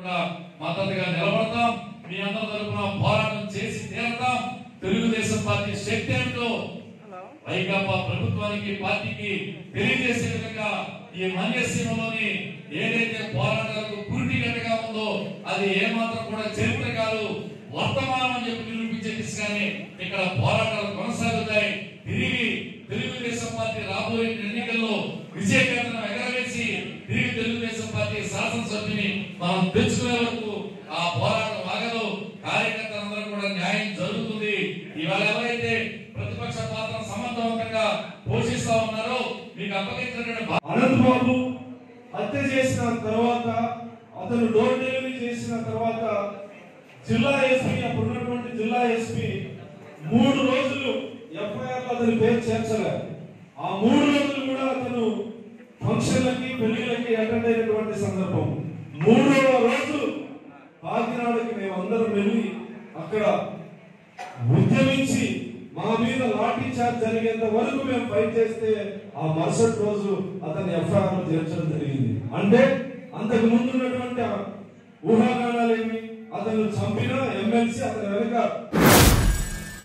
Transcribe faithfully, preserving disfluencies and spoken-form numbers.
కూడా మద్దతుగా నిలబడతాం. మీ అందరి తరఫున పోరాటం చేసి తీరతాం. తెలుగుదేశం పార్టీ శక్తి ఏమిటో వైకాపా ప్రభుత్వానికి పార్టీకి తెలియజేసే విధంగా ఈ మన్యసీమలోని ఏదైతే పోరాటాలకు పురిటిగట్టుగా ఉందో అది ఏమాత్రం కూడా చరిత్ర కాదు, వర్తమానం అని చెప్పి నిరూపించే దిశగానే ఇక్కడ పోరాటాలు కొనసాగుతాయి. తిరిగి తెలుగుదేశం పార్టీ రాబోయే ఎన్నికల్లో విజయకేతనం ఎగరవేసి తిరిగి తెలుగుదేశం పార్టీ శాసనసభ్యుని మనం తెచ్చుకునే వరకు ఆ పోరాటం ఆగదు. కార్యకర్తలందరూ కూడా న్యాయం జరుగుతుంది. ఇవాళ ఎవరైతే ప్రతిపక్ష పాత్ర సమర్థవంతంగా పోషిస్తా ఉన్నారో మీకు అప్పగించినటువంటి అనంత్ బాబు హత్య చేసిన తర్వాత అతను డోర్ డెలివరీ చేసిన తర్వాత జిల్లా ఎస్పీ అప్పుడున్నటువంటి జిల్లా ఎస్పీ మూడు రోజులు ఎఫ్ఐఆర్ లో అతని పేరు చేర్చలేదు. ఆ మూడు రోజులు కూడా అతను ఫంక్షన్లకి పెళ్లిళ్ళకి అటెండ్ అయినటువంటి సందర్భం. మూడవ రోజు కాకినాడకి మేమందరం వెళ్ళి అక్కడ ఉద్యమించి మా మీద లాఠీ చార్జ్ జరిగేంత వరకు మేము ఫైట్ చేస్తే ఆ మరుసటి రోజు అతన్ని ఎఫ్ఐఆర్ చేర్చడం జరిగింది. అంటే అంతకు ముందు ఉన్నటువంటి ఊహాగానాలేమి, అతను చంపిన ఎమ్మెల్సీ అతని వెనుక